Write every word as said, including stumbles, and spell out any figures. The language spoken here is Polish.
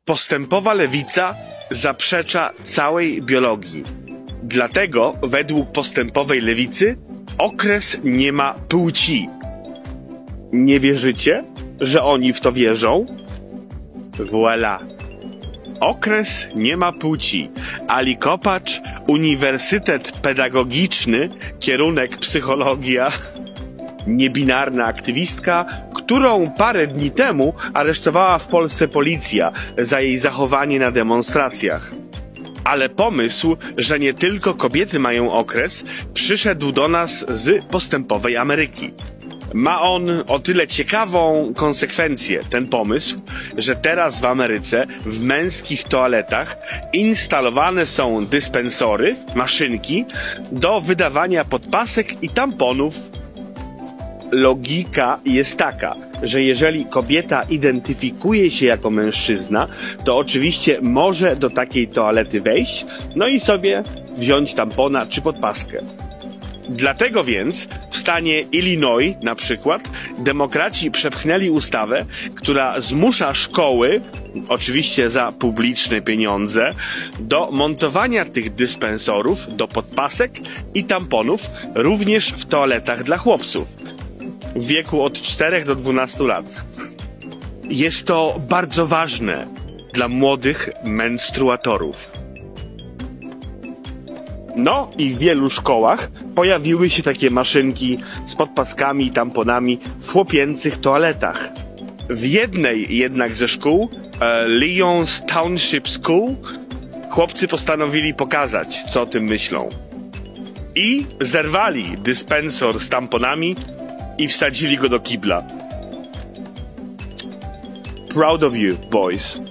Postępowa lewica zaprzecza całej biologii. Dlatego według postępowej lewicy okres nie ma płci. Nie wierzycie, że oni w to wierzą? Voilà. Okres nie ma płci. Ali Kopacz, Uniwersytet Pedagogiczny, kierunek psychologia, niebinarna aktywistka, którą parę dni temu aresztowała w Polsce policja za jej zachowanie na demonstracjach. Ale pomysł, że nie tylko kobiety mają okres, przyszedł do nas z postępowej Ameryki. Ma on o tyle ciekawą konsekwencję, ten pomysł, że teraz w Ameryce w męskich toaletach instalowane są dyspensory, maszynki do wydawania podpasek i tamponów. Logika jest taka, że jeżeli kobieta identyfikuje się jako mężczyzna, to oczywiście może do takiej toalety wejść, no i sobie wziąć tampona czy podpaskę. Dlatego więc w stanie Illinois na przykład demokraci przepchnęli ustawę, która zmusza szkoły, oczywiście za publiczne pieniądze, do montowania tych dyspensorów do podpasek i tamponów również w toaletach dla chłopców w wieku od czterech do dwunastu lat. Jest to bardzo ważne dla młodych menstruatorów. No i w wielu szkołach pojawiły się takie maszynki z podpaskami i tamponami w chłopięcych toaletach. W jednej jednak ze szkół, e, Lyons Township School, chłopcy postanowili pokazać, co o tym myślą. I zerwali dyspensor z tamponami i wsadzili go do kibla. Proud of you, boys.